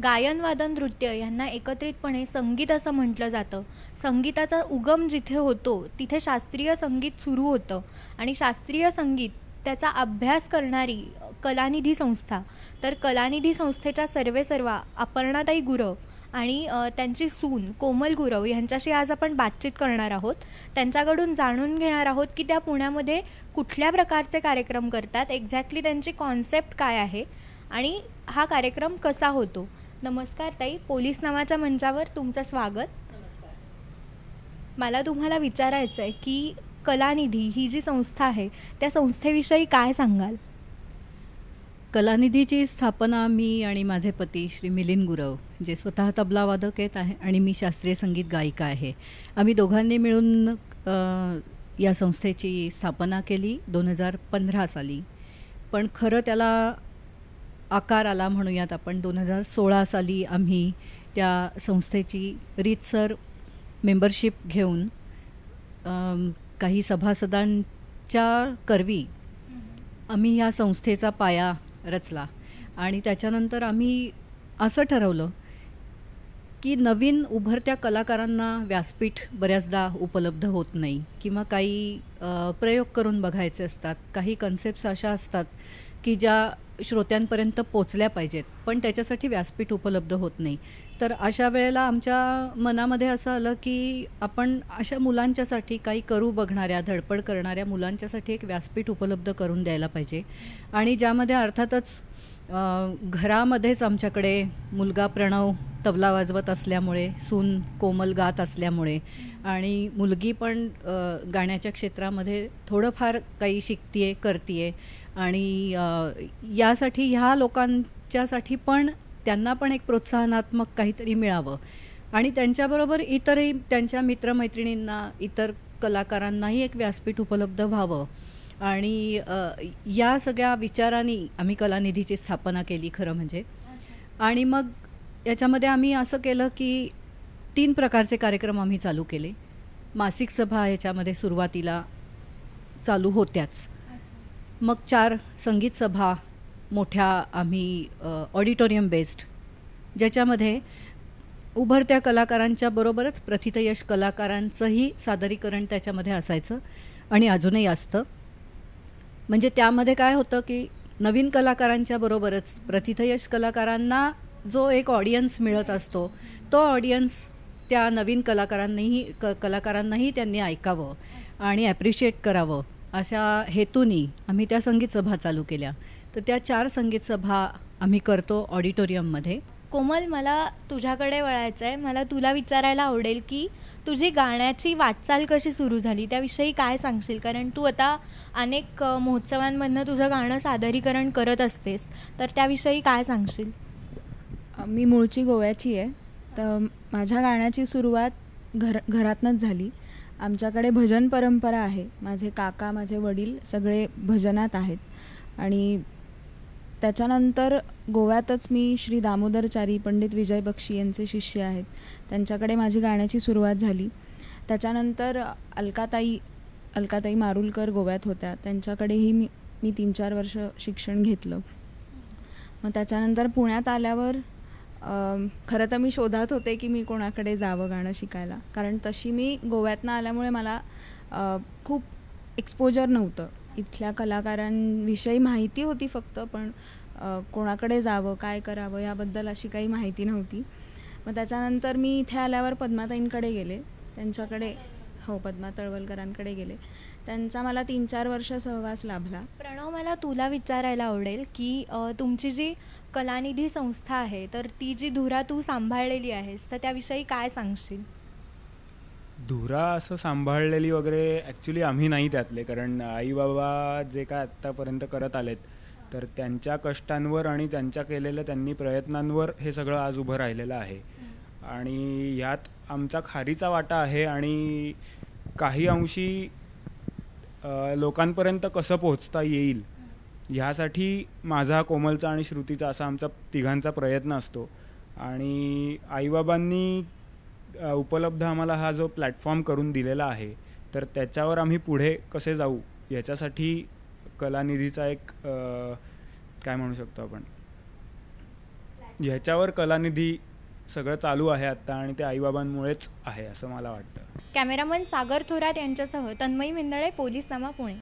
गायन वादन नृत्य यांना एकत्रितपणे संगीत असं म्हटलं जातं. संगीताचा उगम जिथे होतो तिथे शास्त्रीय संगीत सुरू होतं आणि शास्त्रीय संगीत त्याचा अभ्यास करणारी कलानिधी संस्था, तर कलानिधी संस्थेच्या सर्वेसर्वा अपर्णाताई गुरव आणि त्यांची सून कोमल गुरव यांच्याशी आज आपण बातचीत करणार आहोत. त्यांच्याकडून जाणून घेणार आहोत की त्या पुण्यामध्ये कुठल्या प्रकारचे कार्यक्रम करतात, एक्झॅक्टली त्यांची कॉन्सेप्ट काय आहे आणि हा कार्यक्रम कसा होतो. नमस्कार ताई, पोलीस नावाच्या मंचावर तुमचं स्वागत. नमस्कार. मला तुम्हाला विचारायचं आहे की कलानिधी ही जी संस्था आहे त्या संस्थेविषयी काय सांगाल. कलानिधीची स्थापना मी आणि माझे पती श्री मिलिंद गुरव, जे स्वतः तबला वादक आहेत आहे आणि मी शास्त्रीय संगीत गायिका आहे, आम्ही दोघांनी मिळून या संस्थेची स्थापना केली 2015 साली. पण खरं त्याला आकार आला म्हणूयात आपण 2016 साली आम्ही त्या संस्थेची रीतसर मेंबरशिप घेऊन काही सभासदांच्या करवी आम्ही ह्या संस्थेचा पाया रचला. आणि त्याच्यानंतर आम्ही असं ठरवलं की नवीन उभरत्या कलाकारांना व्यासपीठ बऱ्याचदा उपलब्ध होत नाही किंवा काही प्रयोग करून बघायचे असतात, काही कन्सेप्ट्स अशा असतात की ज्या श्रोत्यांपर्यंत पोचल्या पाहिजेत पण त्याच्यासाठी व्यासपीठ उपलब्ध होत नाही. तर अशा वेळेला आमच्या मनामध्ये असं आलं की आपण अशा मुलांच्यासाठी, काही करू बघणाऱ्या, धडपड करणाऱ्या मुलांच्यासाठी एक व्यासपीठ उपलब्ध करून द्यायला पाहिजे. आणि ज्यामध्ये अर्थातच घरामध्येच आमच्याकडे मुलगा प्रणव तबला वाजवत असल्यामुळे, सून कोमल गात असल्यामुळे आणि मुलगी पण गाण्याच्या क्षेत्रामध्ये थोडंफार काही शिकतीये, करतीये आणि यासाठी ह्या लोकांच्यासाठी पण त्यांना पण एक प्रोत्साहनात्मक काहीतरी मिळावं आणि त्यांच्याबरोबर इतरही त्यांच्या मित्रमैत्रिणींना, इतर कलाकारांनाही एक व्यासपीठ उपलब्ध व्हावं. आणि या सगळ्या विचारांनी आम्ही कलानिधीची स्थापना केली खरं म्हणजे. आणि मग याच्यामध्ये आम्ही असं केलं की 3 प्रकारचे कार्यक्रम आम्ही चालू केले. मासिक सभा याच्यामध्ये सुरुवातीला चालू होत्याच, मग 4 संगीत सभा मोठ्या आम्ही ऑडिटोरियम बेस्ड, ज्याच्यामध्ये उभरत्या कलाकारांच्या बरोबरच प्रथितयश कलाकारांचंही सादरीकरण त्याच्यामध्ये असायचं आणि अजूनही असतं. म्हणजे त्यामध्ये काय होतं की नवीन कलाकारांच्या बरोबरच प्रथितयश कलाकारांना जो एक ऑडियन्स मिळत असतो, तो ऑडियन्स त्या नवीन कलाकारांनाही त्यांनी ऐकावं आणि ॲप्रिशिएट करावं अशा हेतूनी आम्ही त्या संगीत सभा चालू केल्या. तर त्या 4 संगीत सभा आम्ही करतो ऑडिटोरियममध्ये. कोमल, मला तुझ्याकडे वळायचं आहे. मला तुला विचारायला आवडेल की तुझी गाण्याची वाटचाल कशी सुरू झाली, त्याविषयी काय सांगशील. कारण तू आता अनेक महोत्सवांमधनं तुझं गाणं सादरीकरण करत असतेस, तर त्याविषयी काय सांगशील. मी मूळची गोव्याची आहे, तर माझ्या गाण्याची सुरुवात घरातनंच झाली. आमच्याकडे भजन परंपरा आहे. माझे काका, माझे वडील सगळे भजनात आहेत आणि त्याच्यानंतर गोव्यातच मी श्री दामोदरचारी पंडित विजय बक्षी यांचे शिष्य आहेत, त्यांच्याकडे माझी गाण्याची सुरुवात झाली. त्याच्यानंतर अलकाताई मारुलकर गोव्यात होत्या, त्यांच्याकडेही मी 3-4 वर्ष शिक्षण घेतलं. मग त्याच्यानंतर पुण्यात आल्यावर खरं तर मी शोधात होते की मी कोणाकडे जावं गाणं शिकायला, कारण तशी मी गोव्यातनं आल्यामुळे मला खूप एक्सपोजर नव्हतं. इथल्या कलाकारांविषयी माहिती होती फक्त, पण कोणाकडे जावं, काय करावं याबद्दल अशी काही माहिती नव्हती. मग त्याच्यानंतर मी इथे आल्यावर पद्माताईंकडे गेले, त्यांच्याकडे पद्मा तळवलकरांकडे गेले. त्यांचा मला 3-4 वर्ष सहवास लाभला. प्रणव, मला तुला विचारायला आवडेल की तुमची जी कलानिधी संस्था आहे, तर ती जी धुरा तू सांभाळलेली आहेस, तर त्याविषयी काय सांगशील. धुरा असं सांभाळलेली वगैरे ॲक्च्युली आम्ही नाही त्यातले, कारण आई बाबा जे काय आत्तापर्यंत करत आलेत तर त्यांच्या कष्टांवर आणि त्यांच्या केलेल्या त्यांनी प्रयत्नांवर हे सगळं आज उभं राहिलेलं आहे. आणि यात आमचा खारीचा वाटा आहे आणि काही अंशी लोकांपर्यंत कसं पोहोचता येईल ह्यासाठी माझा, कोमलचा आणि श्रुतीचा असा आमचा तिघांचा प्रयत्न असतो. आणि आईबाबांनी उपलब्ध आम्हाला हा जो प्लॅटफॉर्म करून दिलेला आहे, तर त्याच्यावर आम्ही पुढे कसे जाऊ याच्यासाठी कलानिधीचा एक काय म्हणू शकतो आपण ह्याच्यावर कलानिधी सगळं चालू आहे आत्ता आणि ते आईबाबांमुळेच आहे असं मला वाटतं. कॅमेरामन सागर थोरात यांच्यासह तन्मयी मिंदळे, पोलीसनामा, पुणे.